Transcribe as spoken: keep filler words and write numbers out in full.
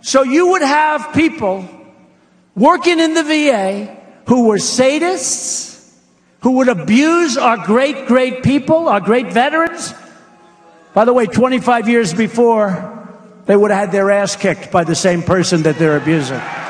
So you would have people working in the V A who were sadists, who would abuse our great, great people, our great veterans. By the way, twenty-five years before, they would have had their ass kicked by the same person that they're abusing.